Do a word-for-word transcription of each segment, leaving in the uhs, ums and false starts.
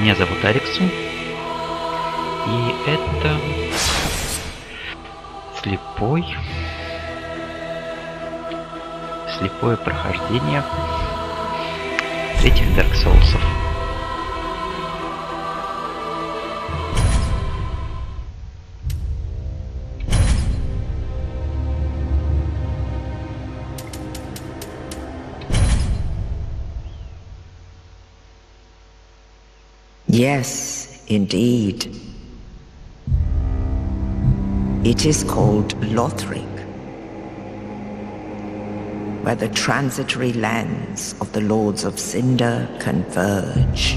Меня зовут Ариксу, и это слепой, слепое прохождение третьих Dark Souls'ов. Yes, indeed. It is called Lothric, where the transitory lands of the Lords of Cinder converge.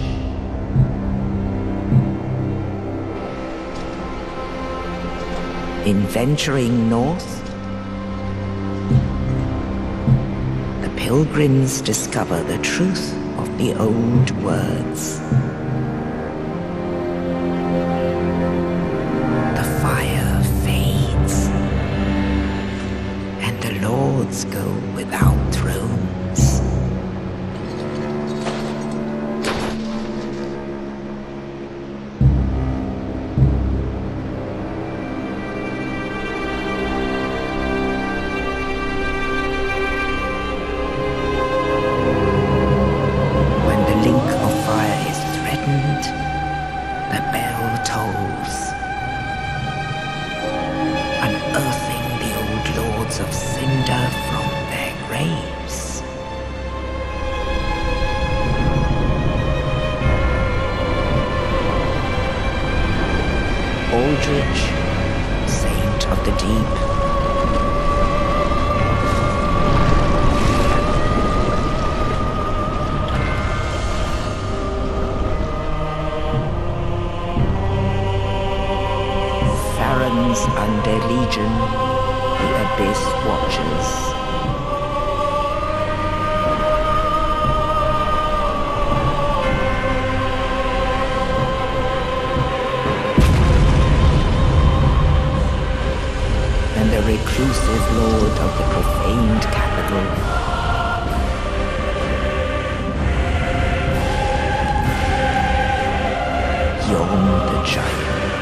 In venturing north, the pilgrims discover the truth of the old words. Go without thrones. When the link of fire is threatened, the bell tolls, unearthing the old Lords of Cinder from their graves. Aldrich, Saint of the Deep. Farron's Undead Legion, the Abyss Watchers. And the reclusive lord of the profaned capital. Yom the Giant.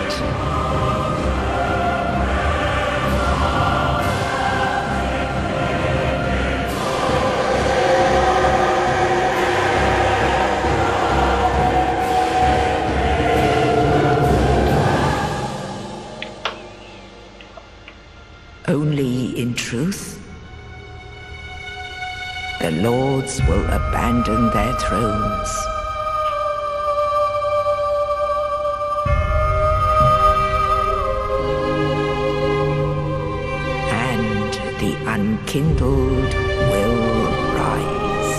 Only in truth, the lords will abandon their thrones. And the unkindled will rise.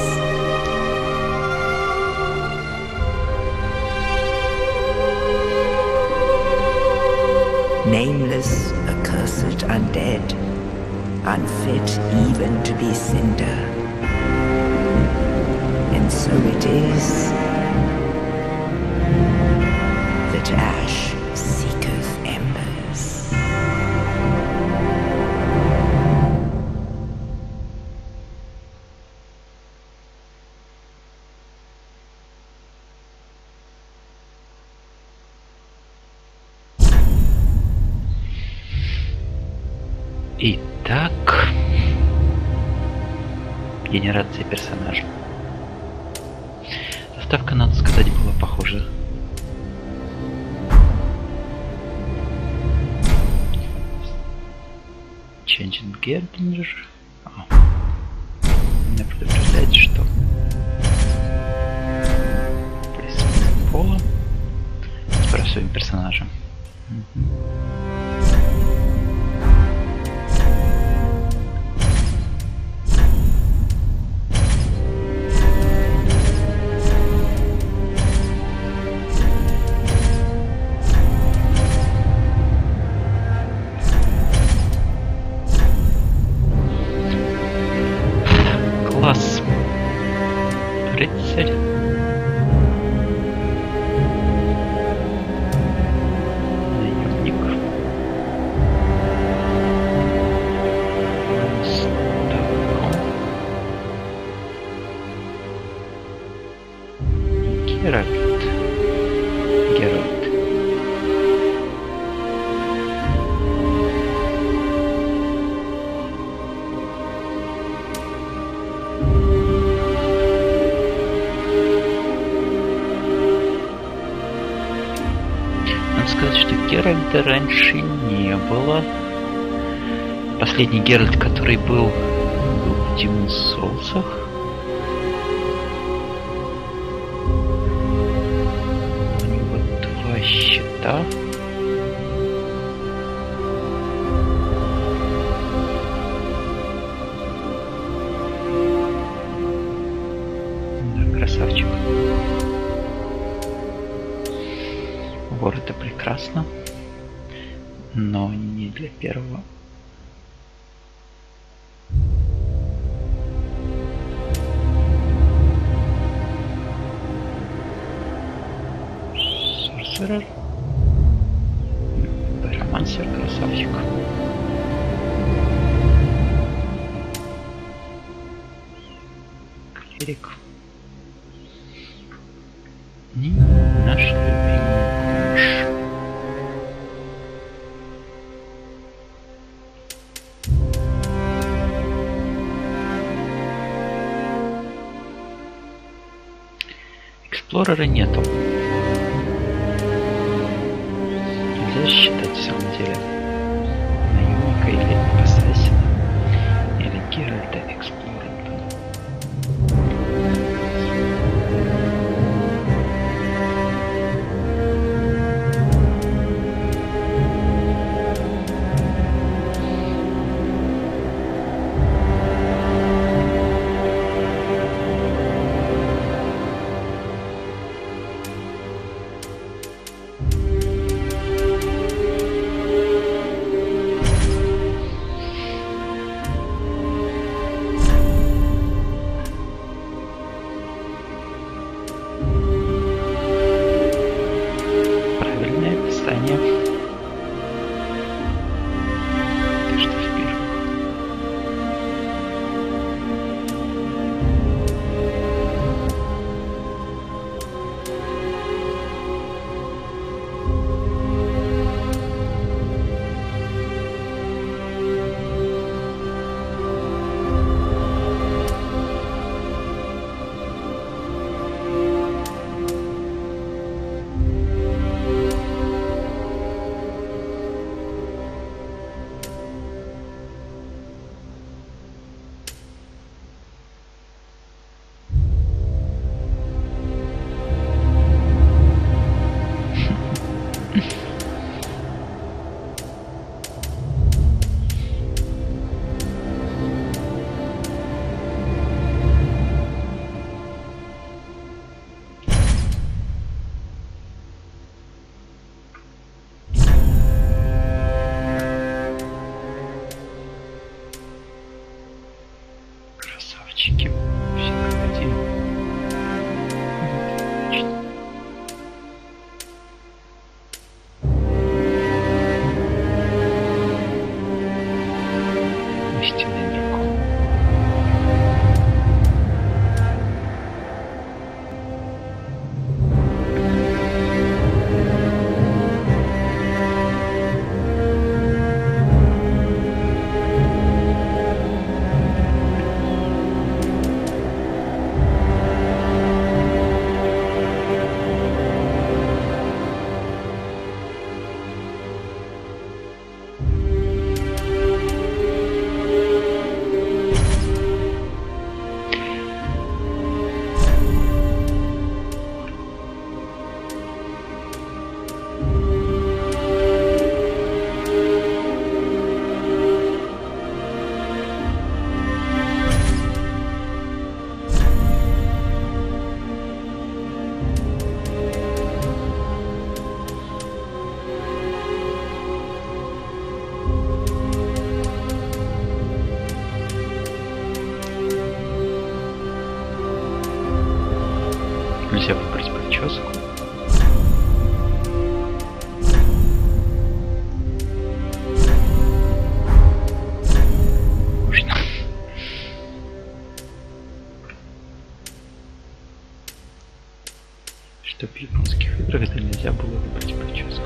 Nameless, accursed undead, unfit even to be cinder. And so it is that ash seeketh embers. Итак, генерация персонажа. Заставка, надо сказать, была похожа. Changing Gardener. Меня предупреждает, что плеск пола с бросовым персонажем. Класс. Рыцарь. Наемник. Геральт. Геральда раньше не было. Последний Геральт, который был, был в Demon's Souls'ах. У него два щита. Да, красавчик. Вор — это прекрасно, но не для первого. Сорсерер. Романсер, красавчик. Клирик. И наш любимый муж. Эксплорера нету. Нельзя считать в самом деле наемника или ассасина или Геральта эксплорером. Красавчики. Все как один. Отлично. Истинный дракон. Нельзя выбрать прическу. Можно. Что в японских играх это нельзя было выбрать прическу.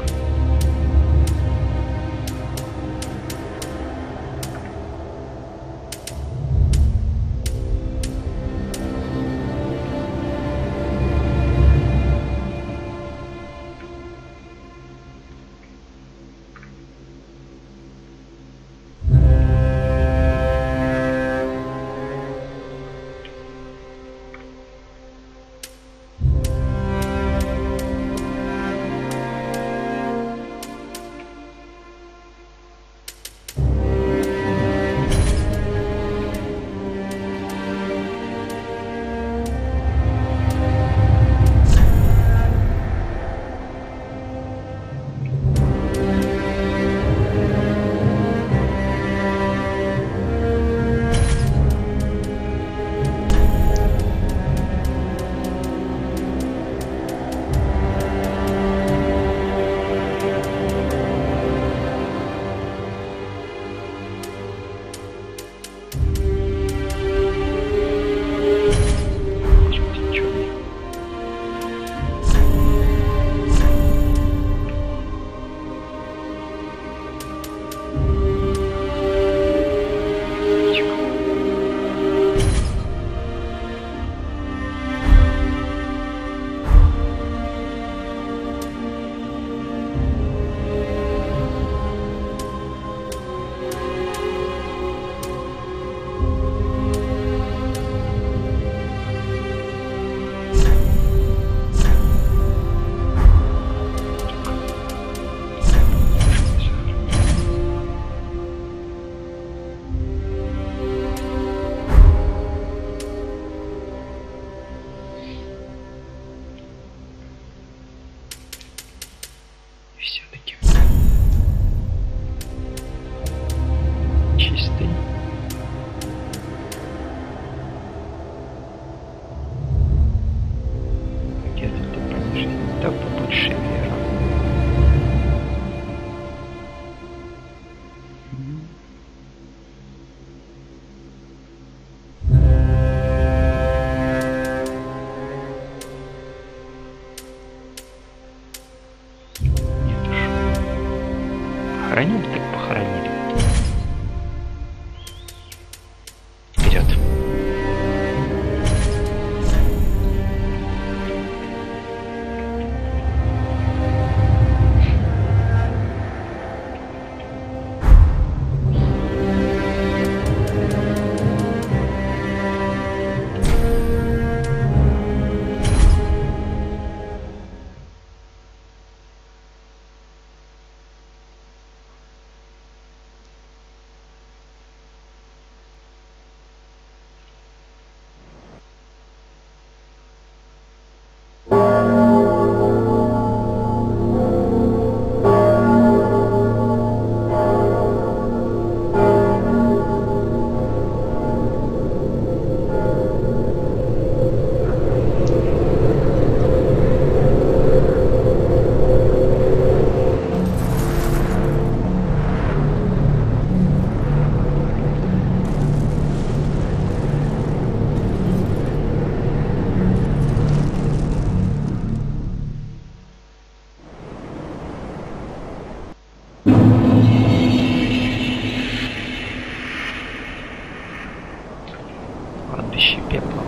кладбище пепла.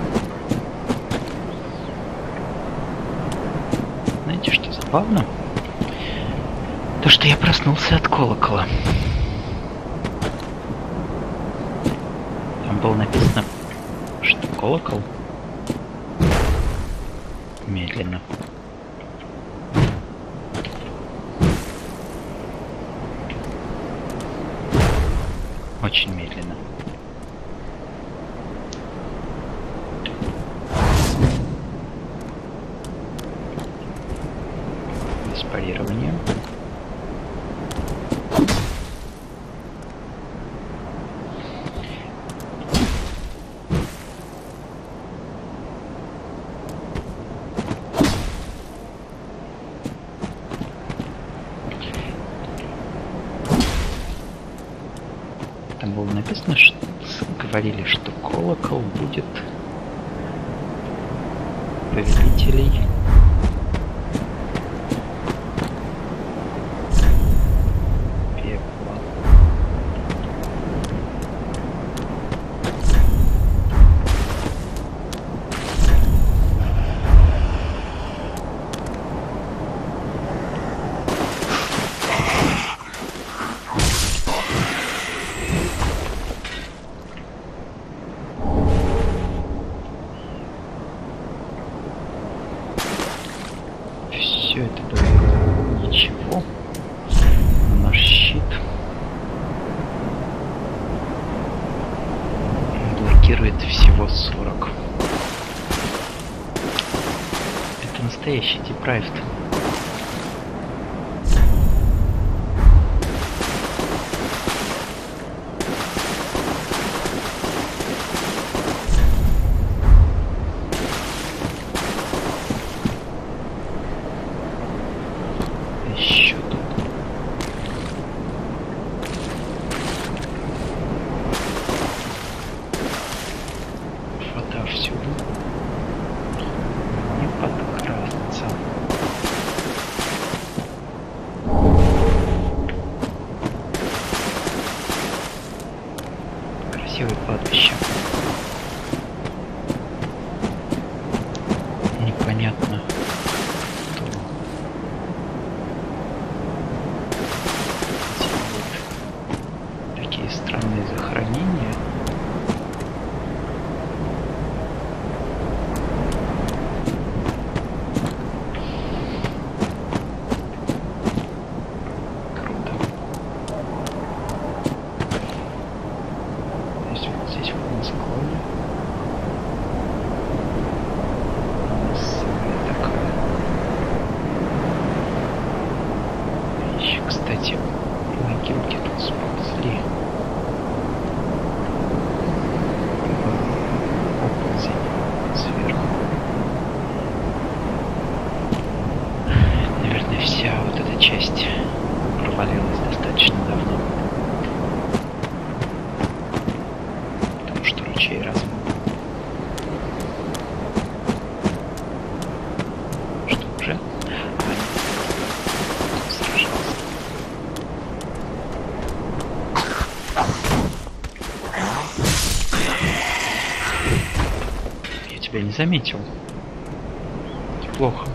Знаете, что забавно? То, что я проснулся от колокола. Там было написано, что колокол медленно. Очень медленно. Без парирования. Там было написано, что говорили, что колокол будет повелителей пепла. Все это было ничего. Наш щит блокирует всего сорок. Это настоящий deprived. Еще тут. Вода всюду. Не подкрасться. Красивое кладбище. Непонятно. Странные захоронения. Круто. Здесь вот здесь вот на склоне. Массовая такая. Еще, кстати, могилки тут сползли. Сверху. Наверное, вся вот эта часть провалилась достаточно давно. Потому что ручей размыл. Что уже? А, нет. Сражался. Я не заметил. Плохо.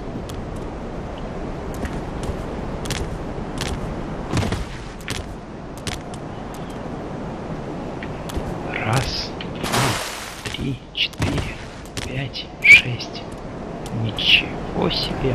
Раз, два, три, четыре, пять, шесть. Ничего себе.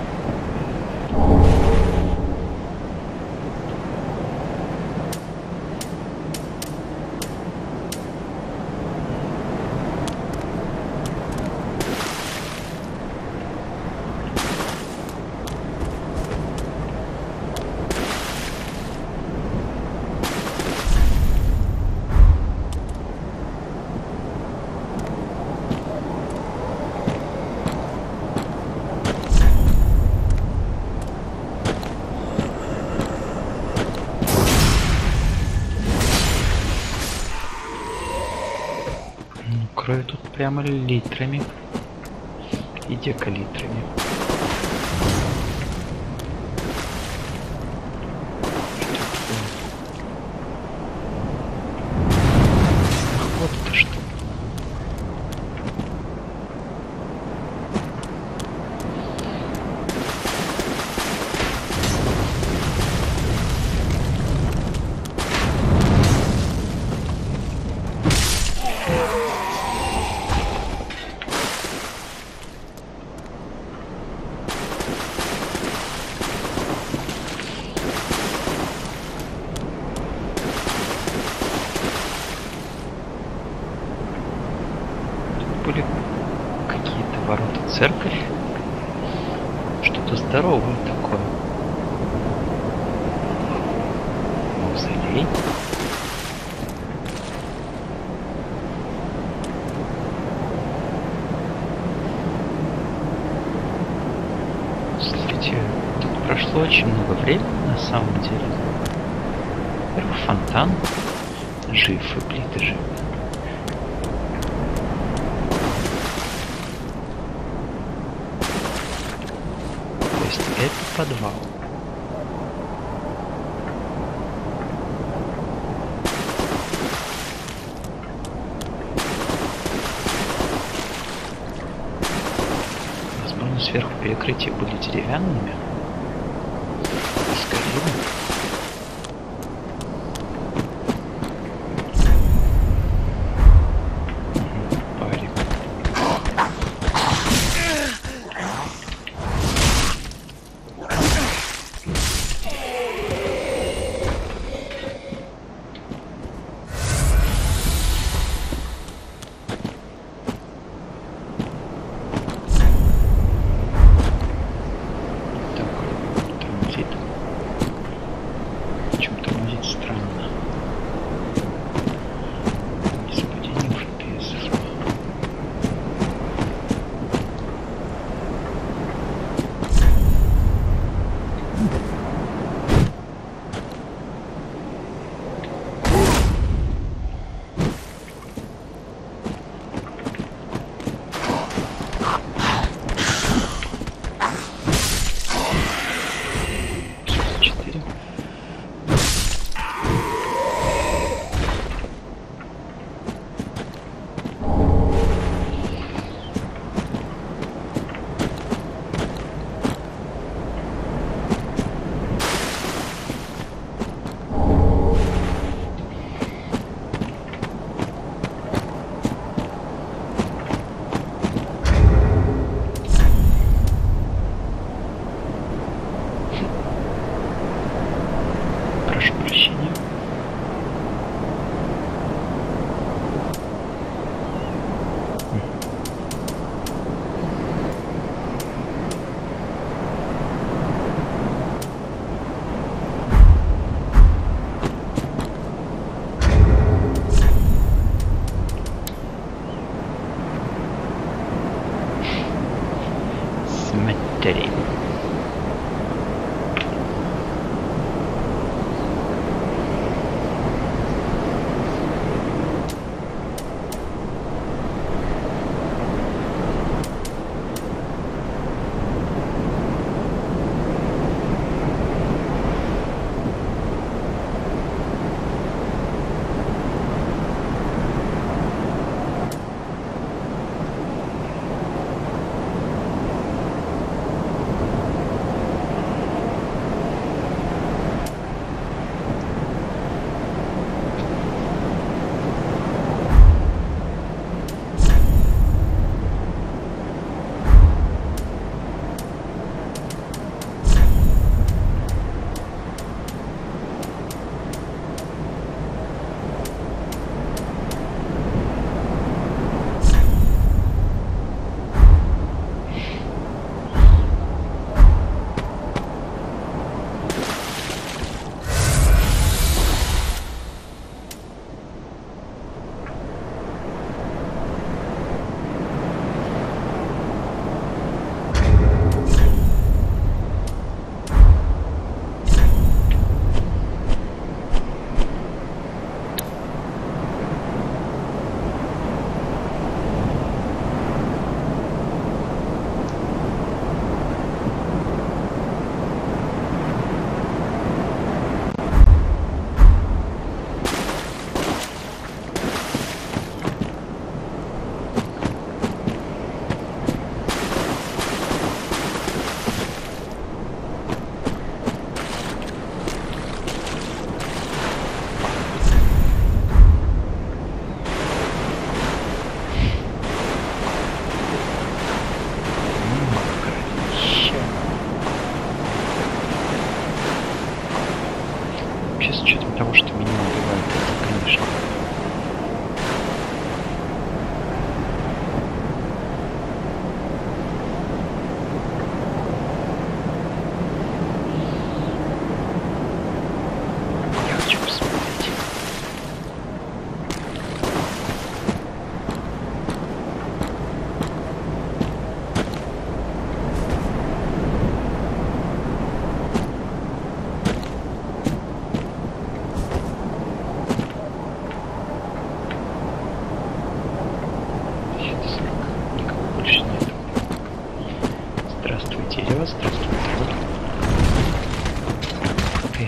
Крови тут прямо литрами и декалитрами. Вот это что. были какие-то ворота церковь. Что-то здоровое такое. Мавзолей. Слушайте, тут прошло очень много времени на самом деле. Во-первых, фонтан жив и плиты живы. То есть это подвал. Возможно, сверху перекрытия были деревянными. Скорее. сорок. Никого больше нет. Здравствуйте, Лева, здравствуйте. Ты.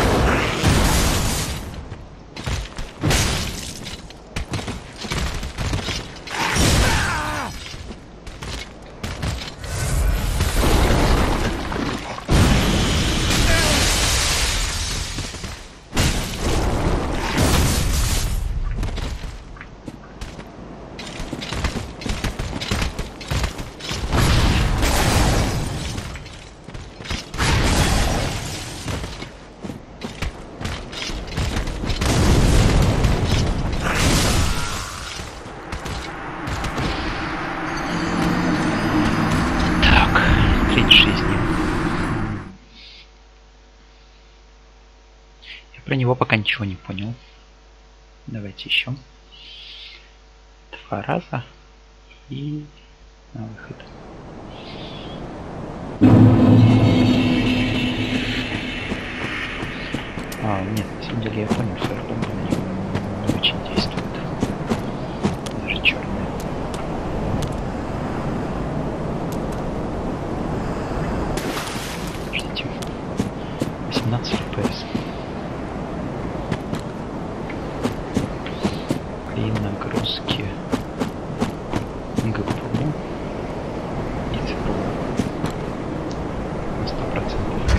Про него пока ничего не понял. Давайте еще. Два раза. И на выход. А, нет, на самом деле я понял, что бомба на него не очень действует. Даже черная. Ждите. восемнадцать эф пи эс. И нагрузки ГПУ и ЦПУ на сто процентов.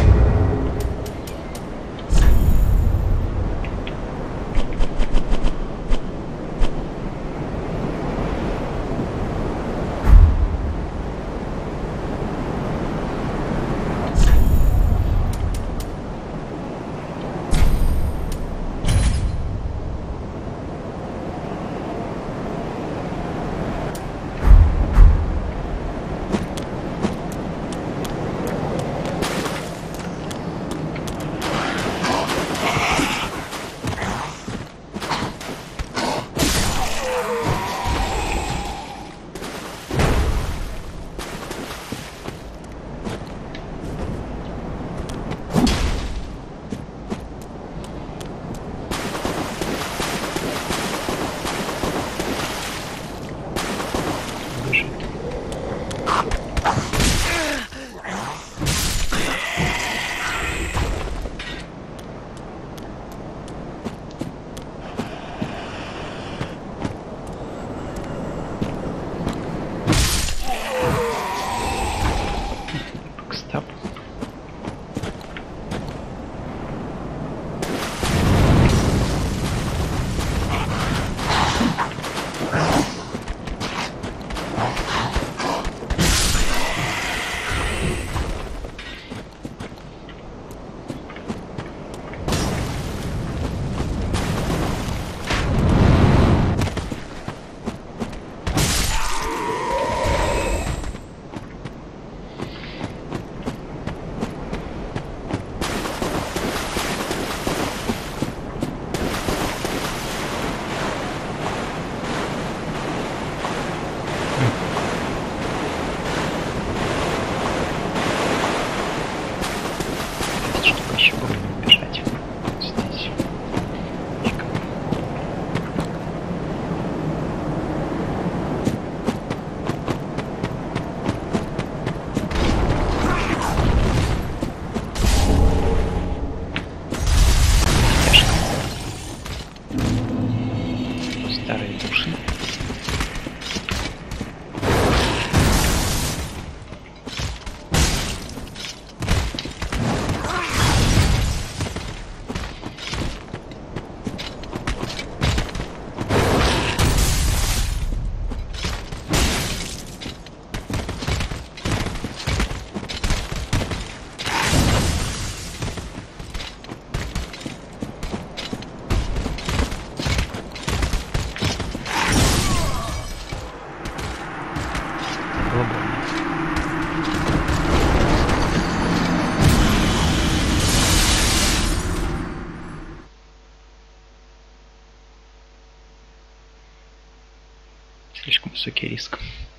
Слишком высокий риск.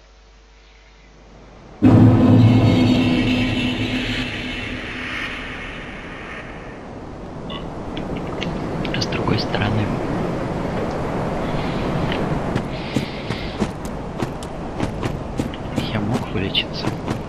С другой стороны, вылечиться.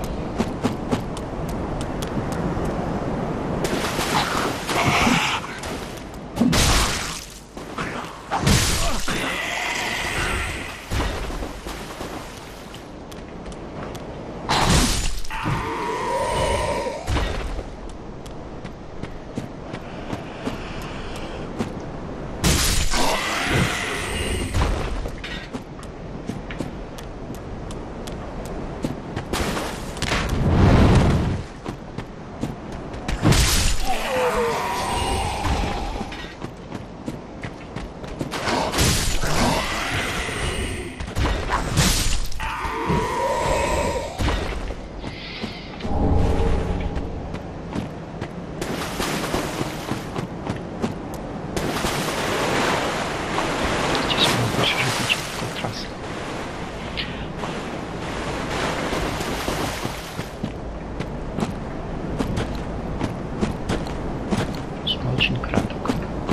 Очень краток.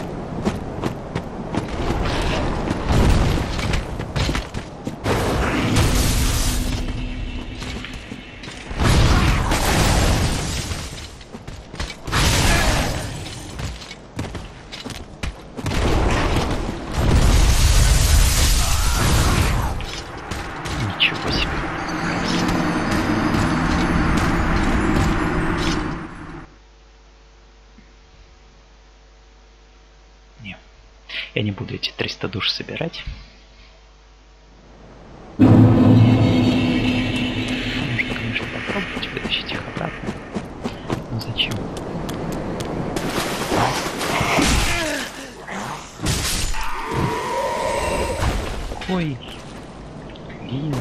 Ничего себе. Я не буду эти триста душ собирать. Можно, конечно, попробовать вытащить их обратно. Но зачем? Ой, длинный.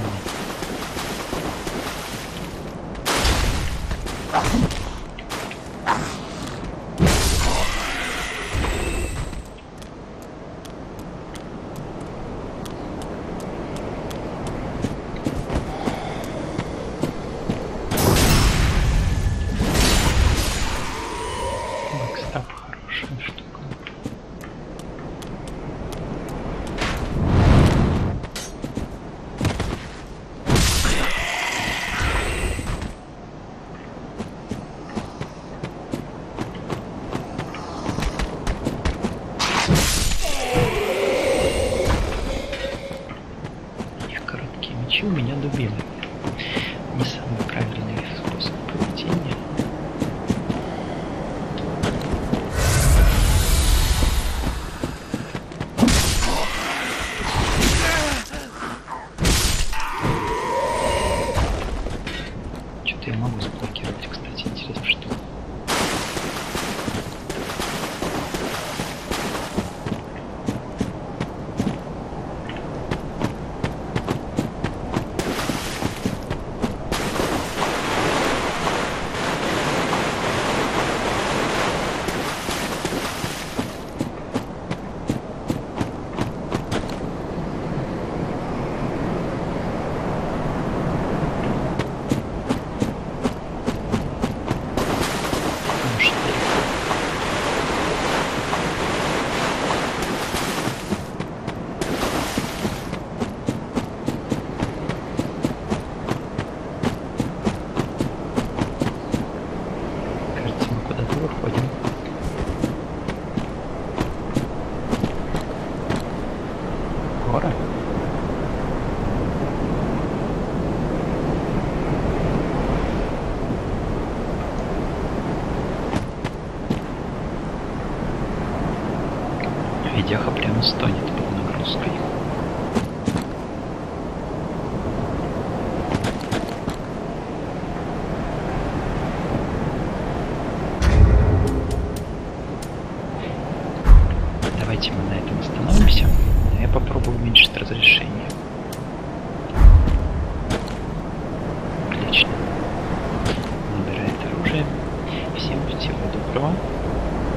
У меня дубина. Не самый правильный способ поведения. Что-то я могу заблокировать, кстати, интересно, что. Гора? Видяха прямо стонет под нагрузкой. Давайте мы на этом остановимся. Я попробую уменьшить разрешение. Отлично. Набирает оружие. Всем всего доброго.